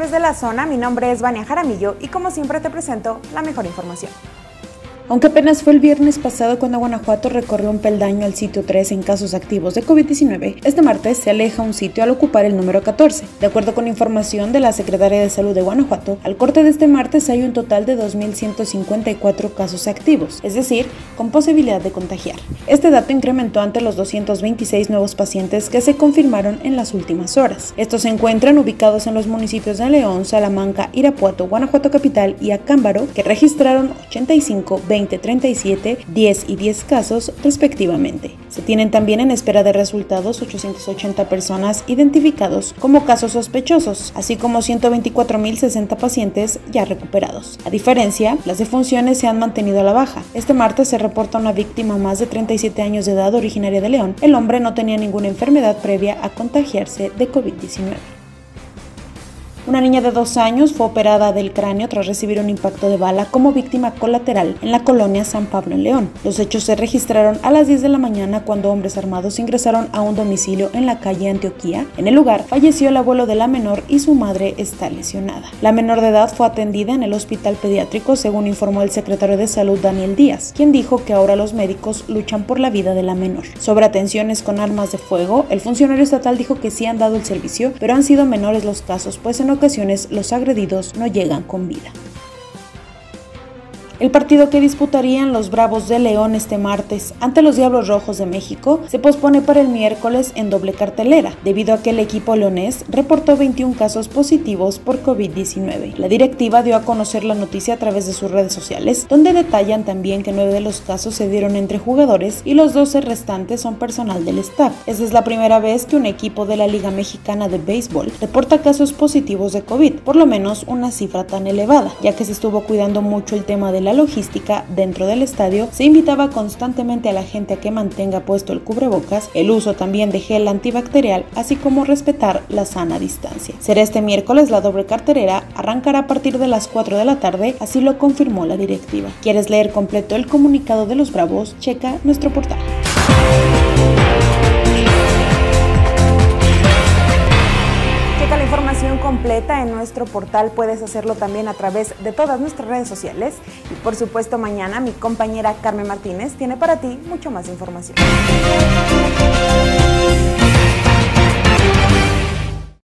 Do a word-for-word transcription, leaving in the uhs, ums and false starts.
través de la zona. Mi nombre es Vania Jaramillo y como siempre te presento la mejor información. Aunque apenas fue el viernes pasado cuando Guanajuato recorrió un peldaño al sitio tres en casos activos de COVID diecinueve, este martes se aleja un sitio al ocupar el número catorce. De acuerdo con información de la Secretaría de Salud de Guanajuato, al corte de este martes hay un total de dos mil ciento cincuenta y cuatro casos activos, es decir, con posibilidad de contagiar. Este dato incrementó ante los doscientos veintiséis nuevos pacientes que se confirmaron en las últimas horas. Estos se encuentran ubicados en los municipios de León, Salamanca, Irapuato, Guanajuato Capital y Acámbaro, que registraron ochenta y cinco, veinte, treinta y siete, diez y diez casos respectivamente. Se tienen también en espera de resultados ochocientas ochenta personas identificados como casos sospechosos, así como ciento veinticuatro mil sesenta pacientes ya recuperados. A diferencia, las defunciones se han mantenido a la baja. Este martes se reporta una víctima más de treinta y siete años de edad originaria de León. El hombre no tenía ninguna enfermedad previa a contagiarse de COVID diecinueve. Una niña de dos años fue operada del cráneo tras recibir un impacto de bala como víctima colateral en la colonia San Pablo en León. Los hechos se registraron a las diez de la mañana cuando hombres armados ingresaron a un domicilio en la calle Antioquía. En el lugar falleció el abuelo de la menor y su madre está lesionada. La menor de edad fue atendida en el hospital pediátrico, según informó el secretario de Salud Daniel Díaz, quien dijo que ahora los médicos luchan por la vida de la menor. Sobre atenciones con armas de fuego, el funcionario estatal dijo que sí han dado el servicio, pero han sido menores los casos, pues en ocasiones los agredidos no llegan con vida. El partido que disputarían los Bravos de León este martes ante los Diablos Rojos de México se pospone para el miércoles en doble cartelera, debido a que el equipo leonés reportó veintiún casos positivos por COVID diecinueve. La directiva dio a conocer la noticia a través de sus redes sociales, donde detallan también que nueve de los casos se dieron entre jugadores y los doce restantes son personal del staff. Esta es la primera vez que un equipo de la Liga Mexicana de Béisbol reporta casos positivos de COVID, por lo menos una cifra tan elevada, ya que se estuvo cuidando mucho el tema de la logística dentro del estadio. Se invitaba constantemente a la gente a que mantenga puesto el cubrebocas, el uso también de gel antibacterial, así como respetar la sana distancia. Será este miércoles la doble cartelera, arrancará a partir de las cuatro de la tarde, así lo confirmó la directiva. ¿Quieres leer completo el comunicado de los Bravos? Checa nuestro portal. Checa la información completa en nuestro portal, puedes hacerlo también a través de todas nuestras redes sociales y por supuesto mañana mi compañera Carmen Martínez tiene para ti mucho más información.